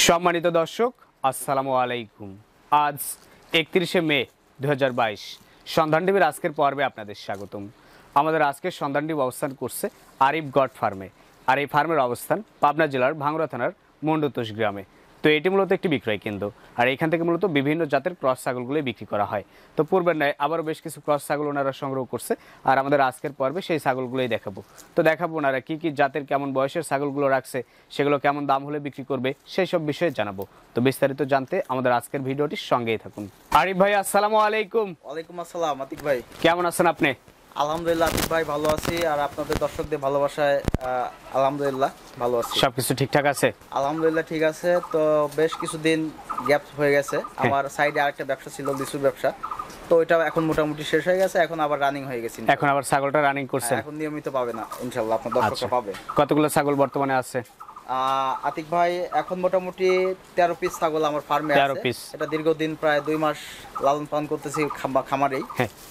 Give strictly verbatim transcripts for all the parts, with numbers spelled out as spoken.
সম্মানিত দর্শক আসসালামু আলাইকুম। আজ একত্রিশে মে দুই হাজার বাইশ সন্ধান টিভির আজকের পর্বে আপনাদের স্বাগতম। আমাদের আজকের সন্ধান টিভি অবস্থান করছে আরিফ গড ফার্মে, আর এই ফার্মের অবস্থান পাবনা জেলার ভাঙ্গুড়া থানার মন্ডতোষ গ্রামে। তো এটি মূলত একটি বিক্রয় কেন্দ্র, আর এখান থেকে মূলত বিভিন্ন জাতের ক্রস ছাগলগুলো বিক্রি করা হয়। তো পূর্বের নয় আবারও বেশ কিছু ক্রস ছাগল ওনারা সংগ্রহ করছে, আর আমাদের আজকের পর্বে সেই ছাগলগুলোই দেখাবো। তো দেখাবো ওনারা কী কী জাতের কেমন বয়সের ছাগলগুলো রাখছে, সেগুলো কেমন দাম হলে বিক্রি করবে, সেই সব বিষয়ে জানাবো। তো বিস্তারিত জানতে আমাদের আজকের ভিডিওটির সঙ্গেই থাকুন। আরিফ ভাই আসসালামু আলাইকুম। ওয়ালাইকুম আসসালাম আতিক ভাই, কেমন আছেন আপনি? আলহামদুলিল্লাহ আতিক ভাই ভালো আছি, আর আপনাদের দর্শকদের ভালোবাসায় আলহামদুলিল্লাহ ভালো আছি। সবকিছু ঠিকঠাক আছে? আলহামদুলিল্লাহ ঠিক আছে। তো বেশ কিছুদিন গ্যাপ হয়ে গেছে, আমার সাইডে আরেকটা ব্যবসা ছিল লিচুর ব্যবসা, তো ওইটা এখন মোটামুটি শেষ হয়ে গেছে, এখন আবার রানিং হয়ে গেছে। এখন আবার ছাগলটা রানিং করছেন? এখন নিয়মিত পাবে না ইনশাআল্লাহ, আপনার দর্শকরা পাবে। কতগুলো ছাগল বর্তমানে আছে আতিক ভাই? এখন মোটামুটি তেরো পিস ছাগল আমার ফার্মে আছে। এটা দীর্ঘদিন প্রায় দুই মাস লালন পালন করতেছি খামারেই।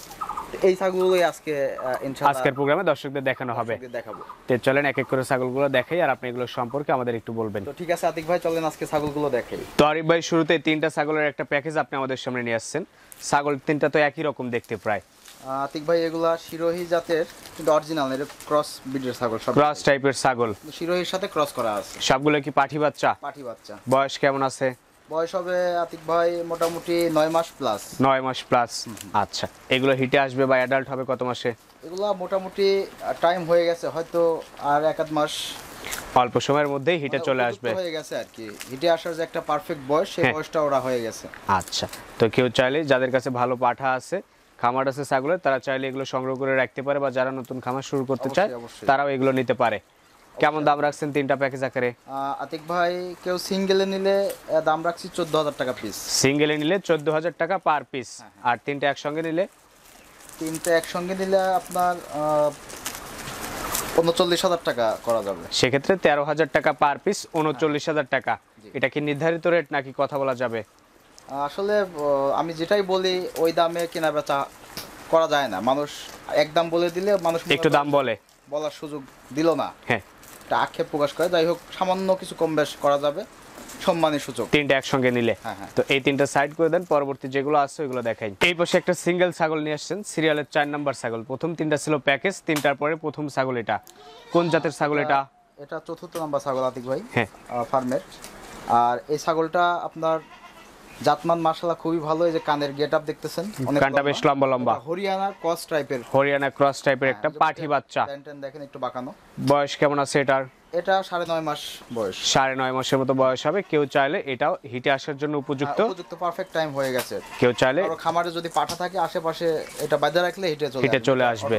এই ছাগলগুলোই আজকে ইনশাআল্লাহ আজকের প্রোগ্রামে দর্শকদের দেখানো হবে। দেখাবো। তো চলেন এক এক করে ছাগলগুলো দেখাই, আর আপনি এগুলো সম্পর্কে আমাদের একটু বলবেন। তো ঠিক আছে আতিক ভাই, চলেন আজকে ছাগলগুলো দেখাই। তো আরিফ ভাই, শুরুতে তিনটা ছাগলের একটা প্যাকেজ আপনি আমাদের সামনে নিয়ে আসছেন। ছাগল তিনটা তো একই রকম দেখতে প্রায়। আতিক ভাই এগুলা শিরোহী জাতের, কিন্তু অরিজিনাল, এটা ক্রস ব্রিডের ছাগল, সব ক্রস টাইপের ছাগল, শিরোহীর সাথে ক্রস করা আছে। সবগুলো কি পাঠি বাচ্চা? পাঠি বাচ্চা। বয়স কেমন আছে? বয়স হবে আতিক ভাই মোটামুটি নয় মাস প্লাস। নয় মাস প্লাস। আচ্ছা, এগুলো হিটে আসবে বা অ্যাডাল্ট হবে কত মাসে? এগুলা মোটামুটি টাইম হয়ে গেছে, হয়তো আর এক আধ মাস, অল্প সময়ের মধ্যেই হিটে চলে আসবে। হয়ে গেছে আর কি, হিটে আসার যে একটা পারফেক্ট বয়স, সেই বয়সটা ওরা হয়ে গেছে। আচ্ছা, তো কেউ চাইলে যাদের কাছে ভালো পাঠা আছে, খামার আছে ছাগলের, তারা চাইলে এগুলো সংগ্রহ করে রাখতে পারে, বা যারা নতুন খামার শুরু করতে চায় তারাও এগুলো নিতে পারে। কেমন দাম রাখছেন তিনটা প্যাকেজ আকারে? আতিক ভাই কেউ সিঙ্গেলে নিলে দাম রাখছি চোদ্দ হাজার টাকা পিস। সিঙ্গেলে নিলে চোদ্দ হাজার টাকা পার পিস, আর তিনটা একসঙ্গে নিলে? তিনটা একসঙ্গে নিলে আপনার উনচল্লিশ হাজার টাকা করা যাবে। সেক্ষেত্রে তেরো হাজার টাকা পার পিস, উনচল্লিশ হাজার টাকা। এটা কি নির্ধারিত রেট নাকি কথা বলা যাবে? আসলে আমি যেটাই বলি ওই দামে কেনা বেচা করা যায় না, মানুষ একদম বলে দিলে মানুষ একটু দাম বলে, বলার সুযোগ দিল না, হ্যাঁ, এটা আক্ষেপ প্রকাশ করে। যাই হোক, সামান্য কিছু কম বেশ করা যাবে, সম্মানের সুযোগ তিনটা একসঙ্গে নিলে। তো এই তিনটা সাইড করে দেন, পরবর্তী যেগুলো আছে ওগুলো দেখাই। এই পাশে একটা সিঙ্গেল ছাগল নিয়ে আসছেন, সিরিয়ালের চার নাম্বার ছাগল। প্রথম তিনটা ছিল প্যাকেজ, তিনটার পরে প্রথম ছাগল। এটা কোন জাতের ছাগল? এটা এটা চতুর্থ নাম্বার ছাগল আতিক ভাই, হ্যাঁ, ফার্মের। আর এই ছাগলটা আপনার জাতমান মাশাআল্লাহ খুবই ভালো। এই যে কানের গেটআপ দেখতেছেন, কানটা বেশ লম্বা লম্বা, হরিয়ানা ক্রস টাইপের। হরিয়ানা ক্রস টাইপের একটা পাঠি বাচ্চা। দেখেন একটু বাঁকানো। বয়স কেমন আছে এটার? এটা সাড়ে নয় মাস বয়স। সাড়ে নয় মাসের মতো বয়স হবে। কেউ চাইলে এটাও হিটে আসার জন্য উপযুক্ত, উপযুক্ত পারফেক্ট টাইম হয়ে গেছে। কেউ চাইলে খামারে যদি পাঠা থাকে আশেপাশে, এটা বাজে রাখলে হিটে চলে হিটে চলে আসবে।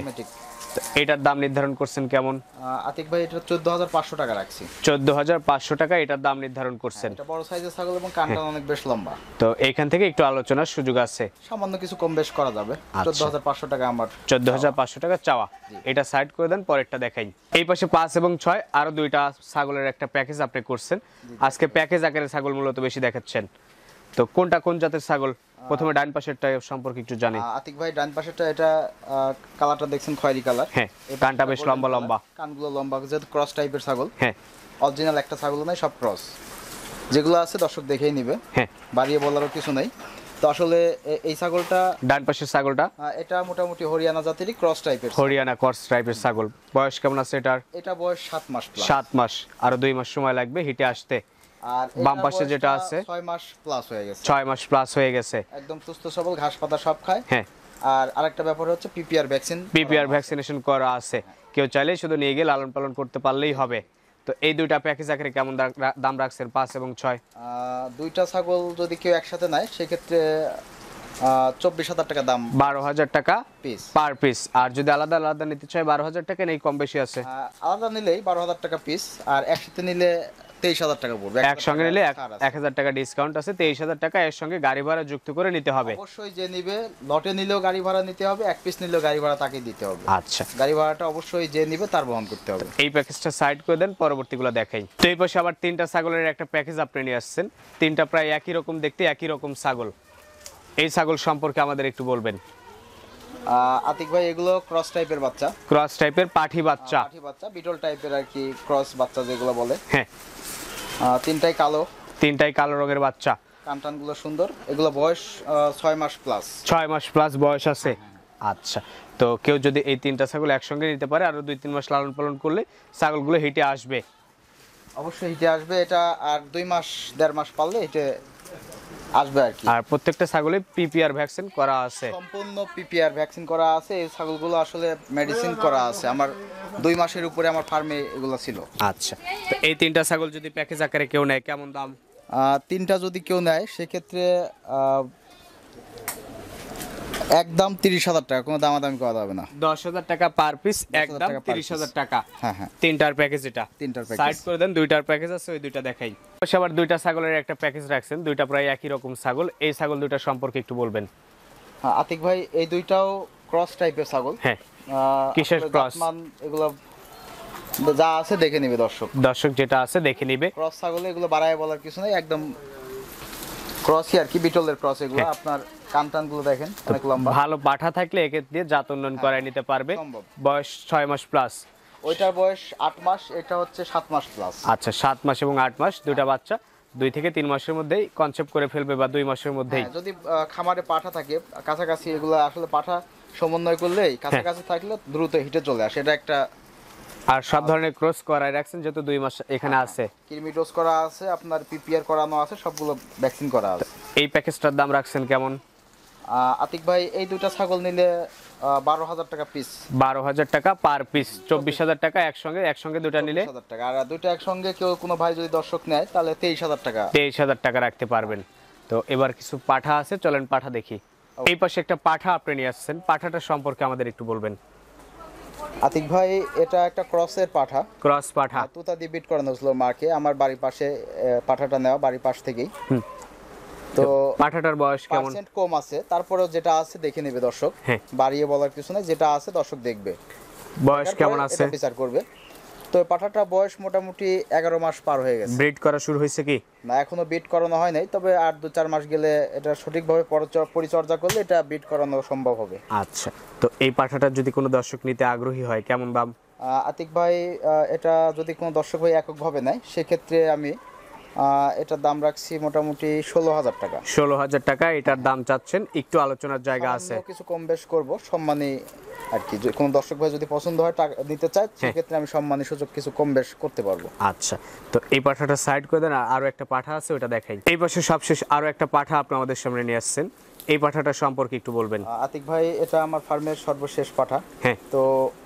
এটার দাম নির্ধারণ করছেন কেমন আতিক ভাই? এটা চোদ্দ হাজার পাঁচশো টাকা রাখছি। চোদ্দ হাজার পাঁচশো টাকা এটার দাম নির্ধারণ করছেন। এটা বড় সাইজের ছাগল এবং কানটা অনেক বেশ লম্বা। তো এইখান থেকে একটু আলোচনার সুযোগ আছে, সামান্য কিছু কম বেশ করা যাবে। চোদ্দ হাজার পাঁচশো টাকা আমার চোদ্দ হাজার পাঁচশো টাকা চাওয়া। এটা সাইড করে দেন, পরেরটা দেখাই। এই পাশে পাঁচ এবং ছয় আরো দুইটা ছাগলের একটা প্যাকেজ আপনি করছেন। আজকে প্যাকেজ আকারে ছাগল মূলত বেশি দেখাচ্ছেন। তো কোনটা কোন জাতের ছাগল? প্রথমে ডান পাশেরটা সম্পর্কে একটু জানি আতিক ভাই। ডান পাশেরটা, এটা কালারটা দেখছেন খয়েরি কালার, হ্যাঁ, কানটা বেশ লম্বা লম্বা, কানগুলো লম্বা, যেহেতু ক্রস টাইপের ছাগল। হ্যাঁ, অরিজিনাল একটা ছাগল নাই, সব ক্রস। যেগুলো আছে দর্শক দেখেই নিবে, হ্যাঁ, বাড়িয়ে বলারও কিছু নেই। তো আসলে এই ছাগলটা, ডান পাশের ছাগলটা, এটা মোটামুটি হরিয়ানা জাতেরই ক্রস টাইপের, হরিয়ানা ক্রস টাইপের ছাগল। বয়স কেমন আছে এটার? এটা বয়স সাত মাস প্লাস। সাত মাস, আরো দুই মাস সময় লাগবে হিটে আসতে। আর বাম পাশে যেটা আছে ছয় মাস প্লাস হয়ে গেছে। ছয় মাস প্লাস হয়ে গেছে, একদম সুস্থ সবল, ঘাস পাতা সব খায়। হ্যাঁ, আর আরেকটা ব্যাপার হচ্ছে পিপিআর ভ্যাকসিন, পিপিআর ভ্যাকসিনেশন করা আছে। কেউ চাইলে শুধু নিয়ে গিয়ে লালন পালন করতে পারলেই হবে। তো এই দুইটা প্যাকেজ আকারে কেমন দাম রাখছেন, পাঁচ এবং ছয়? দুইটা ছাগল যদি কেউ একসাথে নেয় সেক্ষেত্রে চব্বিশ হাজার টাকা দাম, বারো হাজার টাকা পিস পার পিস। আর যদি আলাদা আলাদা নিতে চাই বারো হাজার টাকা নেই, কম বেশি আছে। আলাদা নিলেই বারো হাজার টাকা পিস, আর একসাথে নিলে তেইশ হাজার টাকা পড়বে। একসঙ্গে নিলে এক হাজার টাকা ডিসকাউন্ট আছে, তেইশ হাজার টাকা এর সঙ্গে গাড়ি ভাড়া যুক্ত করে নিতে হবে। অবশ্যই যে নিবে, লটে নিলেও গাড়ি ভাড়া নিতে হবে, এক পিস নিলেও গাড়ি ভাড়া তাকে দিতে হবে। আচ্ছা, গাড়ি ভাড়াটা অবশ্যই যে নিবে তার বহন করতে হবে। এই প্যাকেজটা সাইড করে দেন, পরবর্তীগুলো দেখাই। তো এই পাশে আবার তিনটা ছাগলের একটা প্যাকেজ আপনি নিয়ে আসছেন। তিনটা প্রায় একই রকম দেখতে, একই রকম ছাগল। এই ছাগল সম্পর্কে আমাদের একটু বলবেন। আতিক ভাই এগুলো ক্রস টাইপের বাচ্চা, ক্রস টাইপের পাঠি বাচ্চা, পাঠি বাচ্চা, বিটল টাইপের আর কি, ক্রস বাচ্চা যেগুলো বলে। হ্যাঁ, তিনটাই কালো, তিনটাই কালো রঙের বাচ্চা, কানটানগুলো সুন্দর, এগুলো বয়স ছয় মাস প্লাস। ছয় মাস প্লাস বয়স আছে। আচ্ছা, তো কেউ যদি এই তিনটা ছাগল একসঙ্গে নিতে পারে, আরো দুই তিন মাস লালন পালন করলে ছাগলগুলো হিটে আসবে? অবশ্যই হিটে আসবে, এটা আর দুই মাস দেড় মাস পারলে হিটে আসবে আর কি। আর প্রত্যেকটা ছাগলে পিপিআর ভ্যাকসিন করা আছে? সম্পূর্ণ পিপিআর ভ্যাকসিন করা আছে। এই ছাগলগুলো আসলে মেডিসিন করা আছে, আমার দুই মাসের উপরে আমার ফার্মে এগুলো ছিল। আচ্ছা, তো এই তিনটা ছাগল যদি প্যাকেজ আকারে কেউ নেয় কেমন দাম? তিনটা যদি কেউ নেয় সেক্ষেত্রে একদম তিরিশ হাজার টাকা, কোনো দামাদামি করা যাবে না। দশ হাজার টাকা পার পিস, একদম তিরিশ হাজার টাকা। হ্যাঁ হ্যাঁ, তিনটার প্যাকেজ এটা। তিনটার প্যাকেজ সাইড করে দেন, দুইটার প্যাকেজ আছে, ওই দুইটা দেখাই। আবার দুইটা ছাগলের একটা প্যাকেজ রাখছেন, দুইটা প্রায় একই রকম ছাগল। এই ছাগল দুইটা সম্পর্কে একটু বলবেন। হ্যাঁ আতিক ভাই, এই দুইটাও ক্রস টাইপের ছাগল। হ্যাঁ, কিসের ক্রস? এগুলো যা আছে দেখে নিবে দর্শক, দর্শক যেটা আছে দেখে নিবে। ক্রস ছাগল, এগুলো বাড়ায় বলার কিছু নেই, একদম ক্রসই আর কি, বিটলের ক্রস এগুলো। আপনার কানটানগুলো দেখেন অনেক লম্বা। ভালো পাঠা থাকলে একে দিয়ে জাত উন্নয়ন করায় নিতে পারবে। বয়স ছয় মাস প্লাস, ওইটার বয়স আট মাস, এটা হচ্ছে সাত মাস প্লাস। আচ্ছা, সাত মাস এবং আট মাস দুইটা বাচ্চা দুই থেকে তিন মাসের মধ্যেই কনসেপ্ট করে ফেলবে, বা দুই মাসের মধ্যেই। যদি খামারে পাঠা থাকে কাছাকাছি, এগুলো আসলে পাঠা সমন্বয় করলেই কাছাকাছি থাকলে দ্রুত হিটে চলে আসে, এটা একটা। আর সব ধরনের ক্রস করাই রাখছেন যেহেতু দুই মাস এখানে আছে। কৃমি ডোজ করা আছে, আপনার পিপিআর করানো আছে, সবগুলো ভ্যাকসিন করা আছে। এই প্যাকেজটার দাম রাখছেন কেমন? আতিক ভাই, এই দুইটা ছাগল নিলে বারো হাজার টাকা পিস। বারো হাজার টাকা পার পিস, চব্বিশ হাজার টাকা একসঙ্গে। একসঙ্গে দুটা নিলে হাজার টাকা, আর দুইটা একসঙ্গে কেউ কোনো ভাই যদি দর্শক নেয় তাহলে তেইশ হাজার টাকা। তেইশ হাজার টাকা রাখতে পারবেন। তো এবার কিছু পাঠা আছে, চলেন পাঠা দেখি। এই পাশে একটা পাঠা আপনি নিয়ে আসছেন, পাঠাটা সম্পর্কে আমাদের একটু বলবেন। আতিক ভাই, এটা একটা ক্রসের পাঠা, ক্রস পাঠা। তুতা দিয়ে বিট করানো ছিল মাকে, আমার বাড়ির পাশে পাঠাটা নেওয়া, বাড়ির পাশ থেকেই। তো পাঠাটার বয়স কেমন? পার্সেন্ট কম আছে, তারপরেও যেটা আছে দেখে নেবে দর্শক, বাড়িয়ে বলার কিছু নাই, যেটা আছে দর্শক দেখবে। বয়স কেমন আছে এটা বিচার করবে। তো পাঠাটা বয়স মোটামুটি এগারো মাস পার হয়ে গেছে। ব্রিড করা শুরু হয়েছে কি? না, এখনো বিট করানো হয় নাই, তবে আর দু চার মাস গেলে এটা সঠিকভাবে পরিচর্যা করলে এটা বিট করানো সম্ভব হবে। আচ্ছা, তো এই পাঠাটা যদি কোনো দর্শক নিতে আগ্রহী হয় কেমন দাম? আতিক ভাই, এটা যদি কোনো দর্শক ভাই এককভাবে নেয় সেক্ষেত্রে আমি এটার দাম রাখছি মোটামুটি ষোলো হাজার টাকা। ষোলো হাজার টাকা এটার দাম চাচ্ছেন, একটু আলোচনার জায়গা আছে, কিছু কম বেশ করবো সম্মানী আর কি। কোনো দর্শক ভাই যদি পছন্দ হয় টাকা নিতে চায় সেক্ষেত্রে আমি সম্মানী সুযোগ কিছু কম বেশ করতে পারবো। আচ্ছা, তো এই পাঠাটা সাইড করে দেন, আরো একটা পাঠা আছে ওটা দেখাই। এই পাশে সবশেষ আরো একটা পাঠা আপনি আমাদের সামনে নিয়ে আসছেন, এই পাঠাটা সম্পর্কে একটু বলবেন। আতিক ভাই, এটা আমার ফার্মের সর্বশেষ পাঠা। হ্যাঁ, তো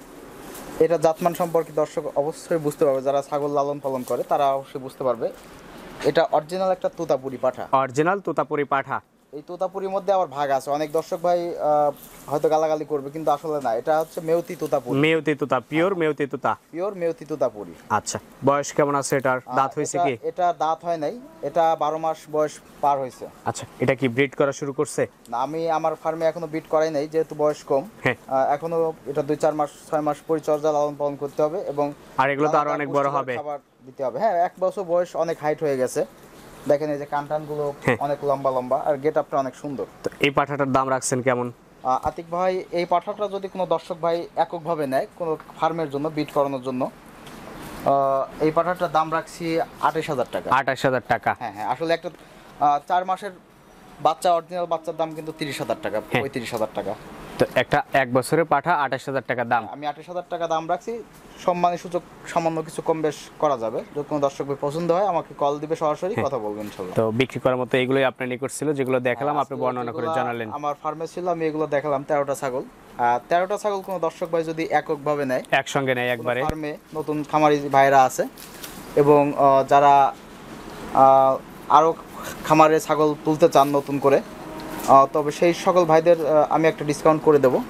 এটা জাতমান সম্পর্কে দর্শক অবশ্যই বুঝতে পারবে, যারা ছাগল লালন পালন করে তারা অবশ্যই বুঝতে পারবে। এটা অরিজিনাল একটা তোতাপুরি পাঠা, অরিজিনাল তোতাপুরি পাঠা। এই তোতাপুরির মধ্যে আবার ভাগ আছে, অনেক দর্শক ভাই হয়তো গালাগালি করবে, কিন্তু আসলে না, এটা হচ্ছে মেউতি তোতাপুরি। মেউতি তোতা, পিওর মেউতি তোতা, পিওর মেউতি তোতাপুরি। আচ্ছা, বয়স কেমন আছে এটার? দাঁত হয়েছে কি? এটা দাঁত হয় নাই, এটা বারো মাস বয়স পার হয়েছে। আচ্ছা, এটা কি ব্রিড করা শুরু করছে? না, আমি আমার ফার্মে এখনো ব্রিড করাই নাই, যেহেতু বয়স কম। এখনো এটা দুই চার মাস ছয় মাস পরিচর্যা লালন পালন করতে হবে, এবং আর এগুলো তো আরো অনেক বড় হবে, খাবার দিতে হবে। হ্যাঁ, এক বছর বয়স, অনেক হাইট হয়ে গেছে, দেখেন এই যে কানটানগুলো অনেক লম্বা লম্বা, আর গেট আপটা অনেক সুন্দর। তো এই পাঠাটার দাম রাখছেন কেমন? আতিক ভাই, এই পাঠাটা যদি কোনো দর্শক ভাই এককভাবে নেয় কোনো ফার্মের জন্য বিট করানোর জন্য, এই পাঠাটার দাম রাখছি আঠাশ হাজার টাকা। আঠাশ হাজার টাকা? হ্যাঁ হ্যাঁ, আসলে একটা চার মাসের বাচ্চা, অরিজিনাল বাচ্চার দাম কিন্তু তিরিশ হাজার টাকা, পঁয়ত্রিশ হাজার টাকা। তো একটা এক বছরের পাঠা আঠাশ হাজার টাকা দাম, আমি আঠাশ হাজার টাকা দাম রাখছি, সম্মানী সুযোগ সামান্য কিছু কম বেশ করা যাবে। যদি কোনো দর্শক ভাই পছন্দ হয় আমাকে কল দিবে, সরাসরি কথা বলবেন ইনশাআল্লাহ। তো বিক্রি করার মতো এগুলোই আপনার নিকট ছিল, যেগুলো দেখালাম আপনি বর্ণনা করে জানালেন। আমার ফার্মে ছিল, আমি এগুলো দেখালাম, তেরোটা ছাগল। আর তেরোটা ছাগল কোনো দর্শক ভাই যদি এককভাবে নেয়, একসঙ্গে নেয় একবারে, ফার্মে নতুন খামারি ভাইরা আছে এবং যারা আরো খামারে ছাগল তুলতে চান নতুন করে, তবে সেই সকল ভাইদের আমি একটা ডিসকাউন্ট করে দেবো।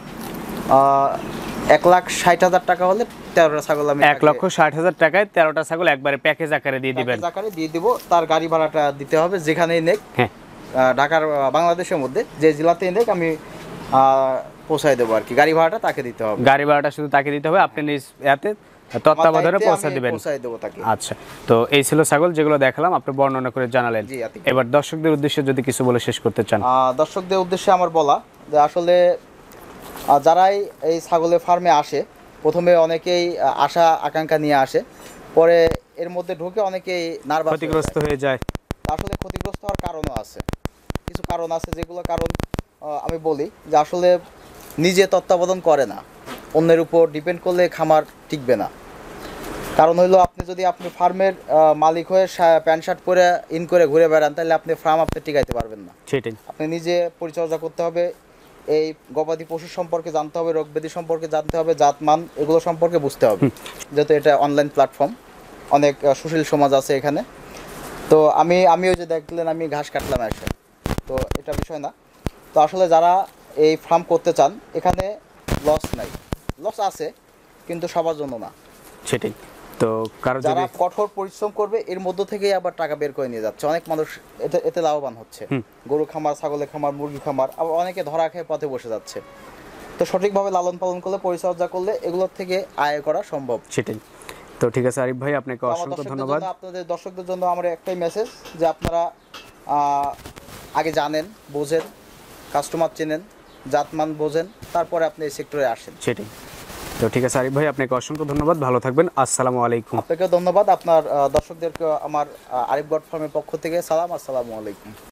এক লাখ ষাট হাজার টাকা হলে তেরোটা ছাগল আমি এক লক্ষ ষাট হাজার টাকায় তেরোটা ছাগল একবারে প্যাকেজ আকারে দিয়ে দিবেন। আকারে দিয়ে দিব, তার গাড়ি ভাড়াটা দিতে হবে যেখানেই নেক, ঢাকার বাংলাদেশের মধ্যে যে জেলাতেই নেক আমি পৌঁছায় দেবো আর কি, গাড়ি ভাড়াটা তাকে দিতে হবে। গাড়ি ভাড়াটা শুধু তাকে দিতে হবে, আপনি নিজ এতে তত্ত্বাবধানে পৌঁছে দিবেন। আচ্ছা, তো এই ছিল ছাগল যেগুলো দেখালাম, আপনি বর্ণনা করে জানালেন। এবার দর্শকদের উদ্দেশ্যে যদি কিছু বলে শেষ করতে চান। দর্শকদের উদ্দেশ্যে আমার বলা যে আসলে যারাই এই ছাগলের ফার্মে আসে, প্রথমে অনেকেই আশা আকাঙ্ক্ষা নিয়ে আসে, পরে এর মধ্যে ঢুকে অনেকেই নার্ভাস ক্ষতিগ্রস্ত হয়ে যায়। আসলে ক্ষতিগ্রস্ত হওয়ার কারণও আছে, কিছু কারণ আছে যেগুলো কারণ আহ, আমি বলি যে আসলে নিজে তত্ত্বাবধান করে না, অন্যের উপর ডিপেন্ড করলে খামার টিকবে না। কারণ হইলো আপনি যদি আপনি ফার্মের মালিক হয়ে শা- প্যান্ট শার্ট পরে ইন করে ঘুরে বেড়ান, তাহলে আপনি ফার্ম আপনি টিকাইতে পারবেন না। সেটাই। আপনি নিজে পরিচর্যা করতে হবে, এই গবাদি পশু সম্পর্কে জানতে হবে, রোগ ব্যাধি সম্পর্কে জানতে হবে, জাতমান এগুলো সম্পর্কে বুঝতে হবে। যেহেতু এটা অনলাইন প্ল্যাটফর্ম, অনেক আহ, সুশীল সমাজ আছে এখানে। তো আমি আমিও যে দেখলেন আমি ঘাস কাটলাম এসে, তো এটা বিষয় না। তো আসলে যারা এই ফার্ম করতে চান, এখানে লস নাই, লস আছে কিন্তু সবার জন্য না। সেটাই। তো কারো যারা যদি কঠোর পরিশ্রম করবে এর মধ্য থেকেই আবার টাকা বের করে নিয়ে যাচ্ছে, অনেক মানুষ এতে এতে লাভবান হচ্ছে। গরু খামার, ছাগলের খামার, মুরগি খামার, আবার অনেকে ধরা খেয়ে পথে বসে যাচ্ছে। তো সঠিকভাবে লালন পালন করলে, পরিচর্যা করলে এগুলোর থেকে আয় করা সম্ভব। সেটাই। তো ঠিক আছে আরিফ ভাই, আপনাকে তো আমার অসংখ্য দর্শকদের ধন্যবাদ। জন্য, আপনাদের দর্শকদের জন্য আমার একটাই মেসেজ যে আপনারা আহ, আগে জানেন, বোঝেন, কাস্টমার চেনেন, জাতমান বোঝেন, তারপরে আপনি এই সেক্টরে আসেন। সেটাই। তো ঠিক আছে আরিফ ভাই, আপনাকে অসংখ্য ধন্যবাদ, ভালো থাকবেন, আসসালামু আলাইকুম। আপনাকে ধন্যবাদ, আপনার আহ, দর্শকদেরকে আমার আহ, আরিফ গড ফার্মের পক্ষ থেকে সালাম, আসসালামু আলাইকুম।